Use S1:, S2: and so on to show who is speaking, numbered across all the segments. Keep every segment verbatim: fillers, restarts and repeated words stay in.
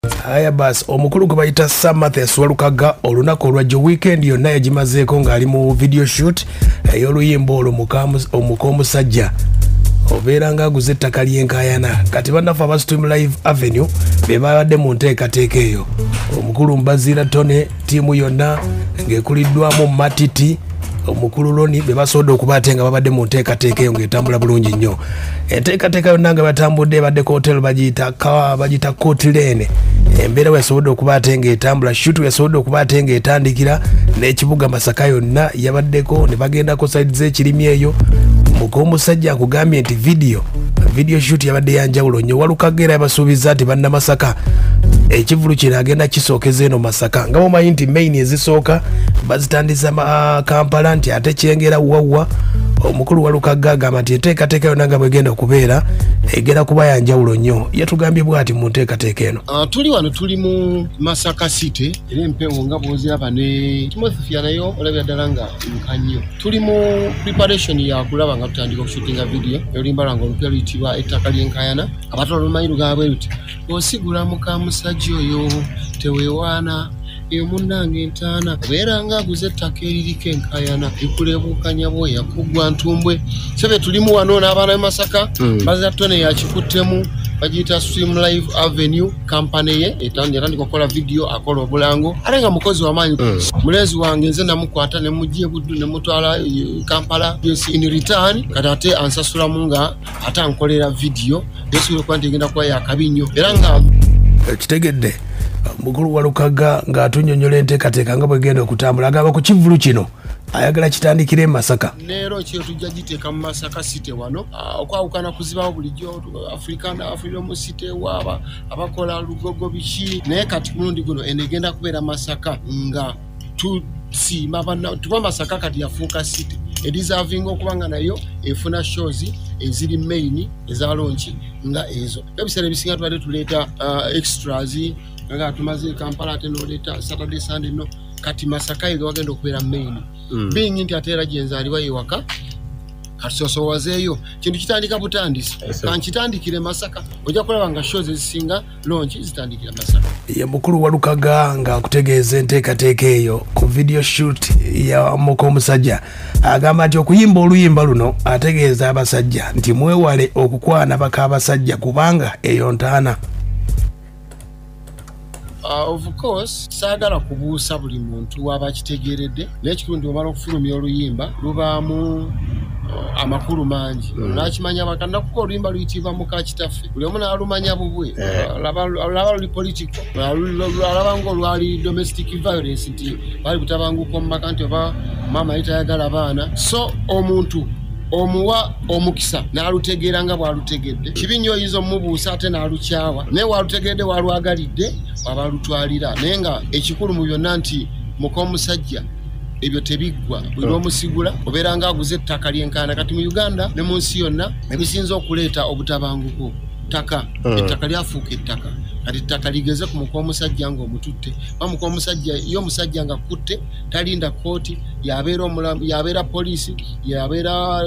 S1: Aya bas omukulu gwe bayita Mathias Walukagga olunaku olwajjo weekend yonna yagimazeeko ng'ali mu video shoot ey'oluyimba olwo Muko Musajja obeera ng'aguze ettaka ly'enkaayana kati bannaffe aba Stream Live Avenue be babadde mu nteekateeka eyo omukulu Mbazira Tone ttiimu yonna ng'ekuliddwamu Matiti omukulu Loni be basoodde okuba ate nga babadde mu nteekateeka eyo ng'etambula bulungi nnyo enteekateeka yonna nga batambudde badde ku hotel bagiyita bagiyita Cotilene embeera we yasobodde okuba ate ng'etambula shoot yasobodde okuba ate ng'etandikira n'ekibuga Masaka yonna yabaddeko ne bagendako side z'ekirimi eyo Muko Musajja akugambye nti video video shoot yabadde yanjawulo nnyo Walukagga era yabasuubiza nti banna Masaka ekivulu kino agenda kisookeza eno Masaka nga mumanyi nti main ezisooka bazitandisa Kampala nti ate kyengera wawa omukulu Walukagga agamba nti enteekateeka yonna nga bwegenda okubeera egenda kuba yanjawulo nnyo yatugambye bw'ati mu nteekateeka eno.
S2: Uh, tuli wano tuli mu Masaka City era empewo nga bw'oziraba ne Timothy nayo olabira ddala nga nkannyo tuli mu preparation ya kulaba nga tutandika okushootinga video oluyimba lwange olupya luyitibwa ettaka ly'enkaayana abatala olumanyi lugamba luti osigula Muko Musajja oyo teweewaana eyo munnange entaana obeera ng'aguze ettaka eririko enkaayana ekulebuukanya bwoya kuggwa ntumbwe sebe tulimu wano n'abaana b'e Masaka Mbazira Tone yakikuttemu bagiyita Stream Live Avenue kampani ye yatandika okukola video akola obulango ate nga mukozi w'amaanyi mulenzi wange nze namukwata ne mujja buddu ne mutwala Kampala yes in return kati ate ansasulamu nga ate ankolera video yesu okuba nti egenda kuba yakabi nnyo era nga
S1: kitegedde mukulu Walukagga ng'atunyonnyola enteekateeka nga bwegenda okutambula agamba ku kivulu kino ayagala kitandikire e Masaka
S2: neero kyo tujja giteeka mu Masaka City wano okwawukana kuzibawo bulijjo African Freedom City waaba abakola lugogo biki naye kati mulundi guno enegenda kubeera Masaka nga tusiima banna tuba Masaka kati yafuuka city edisavinga okubanga nayo efuna shows eziri main eza launch nga ezo ebiseera ebisinga tubadde tuleeta uh, extras nga tumaze Kampala ate noleeta Saturday Sunday no kati Masaka yiga wagenda okubeera main mm. being nti ate era gyenzaalibwa ewaka kati sosowazeeyo kintu kitandika butandisi kankitandikire Masaka ojja kulaba nga shows ezisinga launch zitandikira Masaka
S1: ye mukulu Walukagga nga akutegeeza enteekateeka eyo ku video shoot ya Muko Musajja agamba nti okuyimba oluyimba luno ategeeza abasajja nti mwewale okukwana baka abasajja kubanga eyo ntaana.
S2: Uh, of course saagala kubuusa buli muntu waba kitegeredde n'ekikundi omala okufulumya oluyimba lubaamu uh, amakulu mangi mm. nakimanya bakanda kuko oluyimba luyitibwa muka kitaffe buli omu naalumanya bubwe yeah. uh, laba luli political alaba nga olwali domestic violence nti bali butabanguka mu maka nti oba mama yitayagala baana so omuntu omuwa omukisa n'alutegeera nga bw'alutegedde kibi nnyo oyinza omubuusa ate n'alukyawa naye waalutegedde walwagalidde waba lutwalira naye nga ekikulu mu byonna nti Muko Musajja ebyo tebiggwa buli omusigula obeera ng'aguze ettaka ly'enkaayana kati mu Uganda ne mu nsi yonna ebisinza okuleeta obutabanguko ttaka ettaka lyafuuka ettaka kati ettaka ligeze ku Muko Musajja ng'omututte ba Muko Musajja yo musajja nga kutte talinda kooti yabeera omulamu yabeera poliisi yabeera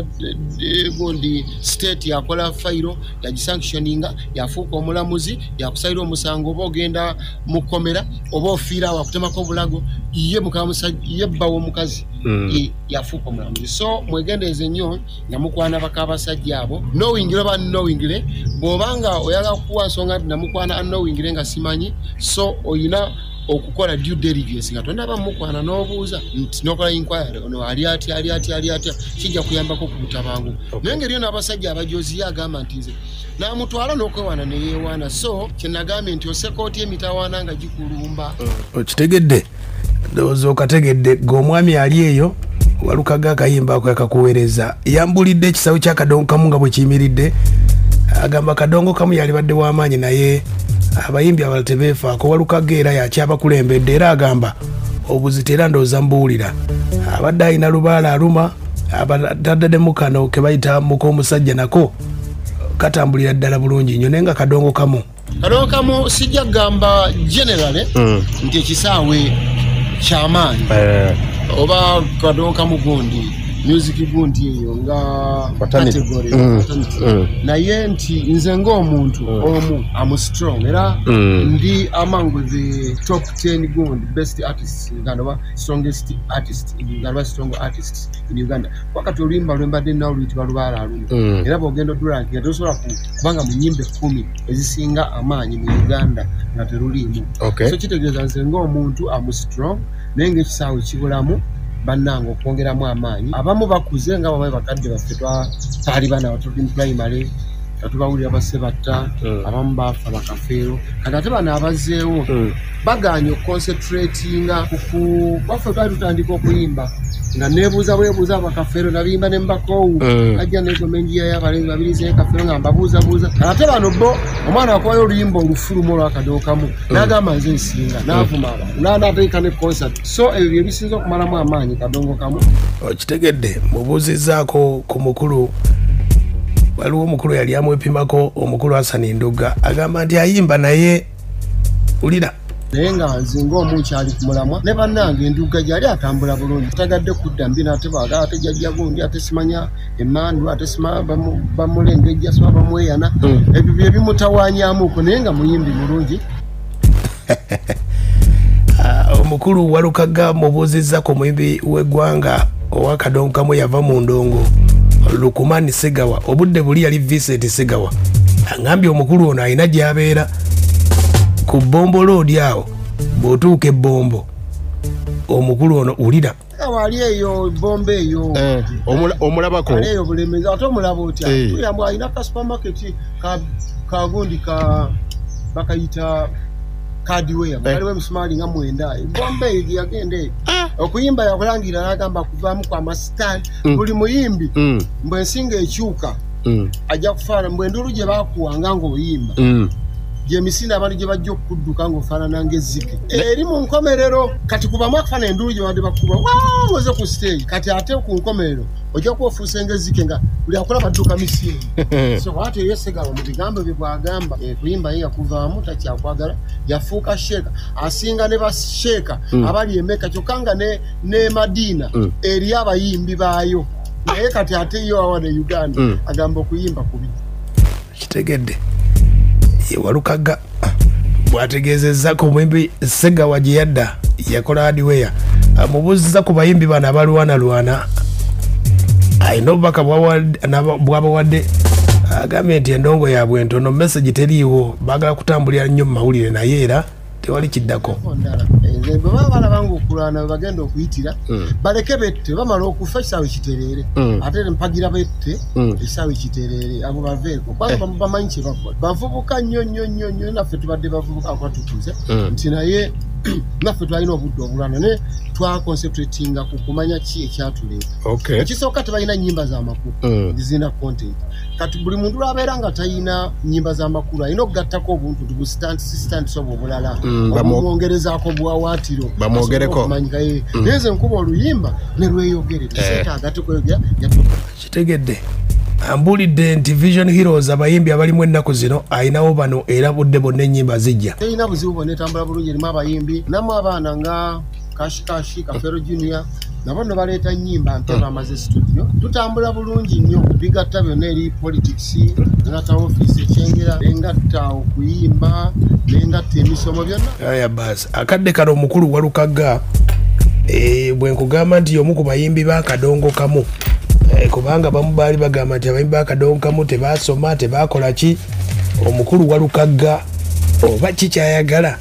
S2: gundi state yakola fayiro yagisanctioninga yafuuka omulamuzi yakusalira omusango oba ogenda mu kkomera oba ofiira wakutemako obulago ye Muko Musajja ye bbawo omukazi mm. yafuuka omulamuzi so mwegendeeze nnyo namukwana baka abasajja abo knowingire oba knowingire bw'obanga oyagala kukuwa nsonga nti namukwana unknowingire nga simanyi so oyina okukola due diligence nga tonaba mukwana n'obuuza n'okola inquiry ono ali atya ali atya ali atya kijja kuyambako ku butabangu naye ngeri yo n'abasajja abajozi agamba nti nze n'amutwala n'okwewaana ne yeewaana so kyenagambye nti osekooti emitawaana nga gikulumba
S1: okitegedde ndowooza okategedde ng'omwami ali eyo Walukagga akayimba ako yakakuweereza yambulidde ekisawo ky'akadongo kamu nga bwe kiyimiridde agamba kadongo kamu yali badde w'amaanyi naye abayimbi abalala tebeefaako Walukagga era yakyabakulembedde era agamba obuzito era ndowooza mbuwulira abadde alina lubaala aluma abataddemu kano ke bayita Muko Musajja nako katambulira ddala bulungi nnyo naye nga kadongo kamu
S2: kadongo kamu sijja kugamba generale mm. nti ekisaawe kyamaanyi eh. oba kadongo kamu gundi music gundi eyo nga category
S1: mm. mm.
S2: naye nti nze ng'omuntu mm. omu am strong era mm. ndi among the top ten gundi best artists in Uganda, strongest artist in Uganda, strong artists in Uganda. Wakati oluyimba lwembadde nawo luyitibwa lubaala lumu mm. era bw'ogenda odulangira tosobola kubanga mu nnyimba ekkumi ezisinga amaanyi mu Uganda nga teruliimu.
S1: Okay.
S2: So kitegeeza nze ng'omuntu am strong naye ng'ekisaawe kibulamu bannange okwongeramu amaanyi. Abamu bakuze nga bamayi bakadde baffe twali bana batuli mu primary katubawulira basebatta mm. abamu bafa bakafeero kati ate bano abazzeewo mm. baganye okoncentratinga ku baffe twali tutandika okuyimba nga neebuuza bwebuuza abakafeero nabiyimba ne mbakoowu mm. ajja negomenjiya y'abalenzi babiri z'ekafeero nga mbabuuzabuuza ate bano bo omwana akubayo oluyimba olufulumu olwakadoo kamu mm. n'agamba nze nsinga n'avuma abantu n'anateeka ne concert so ebyo bye bisinza okumalamu amaanyi kadongo kamu.
S1: Okitegedde mubuuzizzaako ku mukulu waliwo omukulu yali amwepimako omukulu Hassan Nduga agamba nti ayimba naye ulira
S2: naye nga nze ng'omuntu ali ku mulamwa ne bannange Enduga gyali atambula bulungi tagadde kudda mbi n'ate baagala ate jjajja gundi ate simanya emmandu ate sima bamulengejja sima bamweyana ebyo bye bimutawaanyamuko naye nga muyimbi mulungi.
S1: Omukulu Walukagga mubuuzizza ku muyimbi w'eggwanga ow'akadonkamu yava mu ndongo Lukumani Segawa obudde buli yali Vincent Segawa angambye omukulu ono alina gy'abeera ku Bombo Road awo bw'otuuka ebbombo omukulu ono ulira
S2: wali eyo bombo eyo
S1: omulabako
S2: ali eyo bulemezi ate omulaba otya tuyambu alina ka supermarket kagundi ka bakayita hardware baliwe msumali nga mwenda bombe yagende okuyimba yakulangira nagamba kuvamu kwa master buli muyimbi mbwe nsinga ekyuka ajja kufaana mbwe ndulu gye bakuwanga ngo oyimba je misina abantu gye bajja okudduka ngo faana ngezike eri mu nkomerero kati kuba mwakufana endulu gye bade bakuba waze ku stage kati ate ku nkomerero ojja kuofuusa ngezike nga buli akola badduka misiri so wate yesega mu bigambo bibwagamba kuyimba ye yakuvaamu takyakwagala yafuuka sheka asinga ne basheka abali emeka kyokanga ne ne Madina eri abayimbi baayo naye kati ate yo awane Uganda agamba okuyimba kubi
S1: kitegedde Walukagga bwategeezezza ku muyimbi Segawa gye yadda yakola hardware amubuuzizza ku bayimbi bano abalwana lwana ayina obubaka bwabawadde agambye nti endongo yaabwe ntono message teriiwo baagala kutambulira nnyo mu mawulire naye era tewali kiddako
S2: nze bwe baba balabanga okulwana bwe bagenda okuyitira baleke bette bamala okufa ekisaawe kitereere ate mpagira bette ekisaawe kitereere abo baveeko kubanga bamanyi kye bakola bavubuka nnyo nnyo nnyo nnyo naffe tubadde bavubuka akwatukuze nti naye naffe twalina obudde obulwana naye twaconcentratinga ku kumanya ki ekyatuleeta ekisooka tebalina nnyimba z'amakulu zirina content kati buli muntu lwabeera nga talina nnyimba z'amakulu alina okugattako obuntu tubusitantisi obwo obulala obumwongerezaako bwawaatiro
S1: bamwogereko
S2: naye nze nkuba oluyimba ne lweyogere teseetaaga tekweyogera
S1: kitegedde ambulidde nti Vision Heroes abayimbi abalimu ennaku zino ayinawo bano era budde bonna ennyimba zijja
S2: terina buzibu bonna etambula bulungi erimu abayimbi namu abaana nga kashikashi Kafero Junior nabo no baleeta nnyimba mpya bamaze studio tutambula bulungi nnyo bigatta byonna eri politics ngatta office ekyengera engatta okuyimba nengatta emisomo byonna
S1: aya basi akadde kano omukulu Walukagga bwe nkugamba nti omu ku bayimbi b'akadongo kamu kubanga bamu baali bagamba nti abayimbi b'akadongo kamu tebasoma tebakola ki omukulu Walukagga oba kikyayagala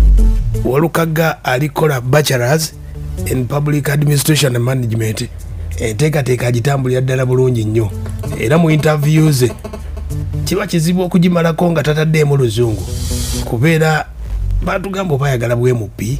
S1: Walukagga alikola bachelors in public administration and management enteekateeka agitambulira ddala bulungi nnyo era mu interviews kiba kizibu okugimalako nga tataddeemu luzungu kubeera batugamba oba ayagala bwemupi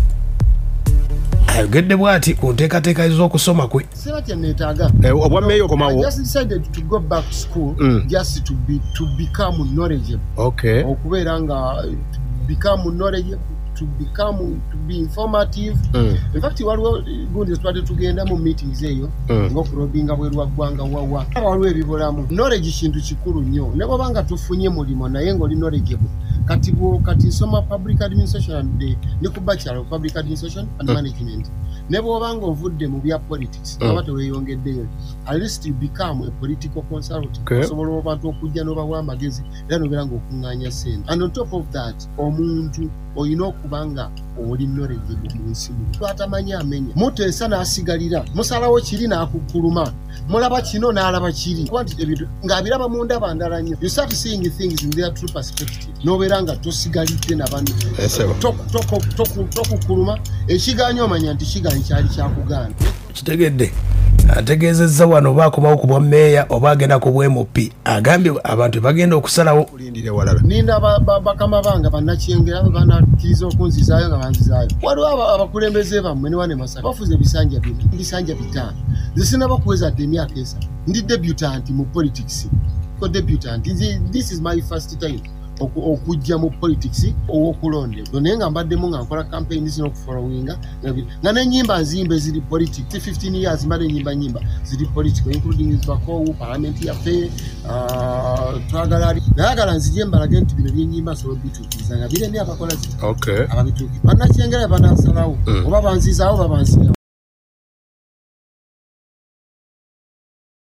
S1: ayogedde bw'ati ku nteekateeka z'okusoma kwe
S2: seba kyenneetaaga
S1: obwammeeyo okomawo
S2: just decided to go back to school mm. just to be to become knowledgeable
S1: okay
S2: okubeera nga to become knowledgeable to become to be informative mm. in fact waliwo gundi twade tugenda mu meetings eyo mm. ng'okurobinga bweru wa ggwanga wawa waliwo ebibulamu knowledge kintu kikulu nnyo ne bw'obanga tufunye mulimu naye ng'oli knowledgeable kati bwo kati nsoma public administration and ne ku bachelor of public administration and mm. management ne bw'obanga ovudde mu bya politics oba teweeyongeddeyo at least you become a political consultant osobola abantu okujja n'obawa amagezi era nobeera ng'okuŋŋaanya ssente and on top of that omuntu olina okuba nga oli knowledge mu nsi muno twatamanyi amenya muteesa n'asigalira musalawo kiri n'akukkuluma mulaba kino n'alaba kiri ng'abiraba mu ndaba ndala nnyo you start seeing things in their true perspective n'obeera nga tosigalidde nabantu tokukkuluma ekigaanya omanya nti kigaanyi kyali kyakugaana
S1: kitegedde ategeezezza wano oba akomawo ku bwa mmeeya oba agenda ku bwa M P agambye abantu bagenda okusalawo kulindire walala
S2: ninda bakama banga bannakyengera banakkiriza okunzizaayo nga banzizaayo waliwo abakulembeze bammwe ne wane Masaka bafuze ebisanja bino ebisanja bitaano nze sinaba kuweza dde emyaka esatu ndi debutant mu politics ko debutant this is my first time okujja mu politics owokulondebwa naye nga mbaddemu nga nkola campaign zino okufollowinga nga n'ennyimba nzimba eziri politics fifteen years mbadde ennyimba nyimba ziri political including bakowu parliament yaffe twagala nayagala nzije mbalage nti bino byennyimba sobola obituukiriza nga biremye abakola ababituukiriza bannakyengera banasalawo oba banzizaawo oba banzirawo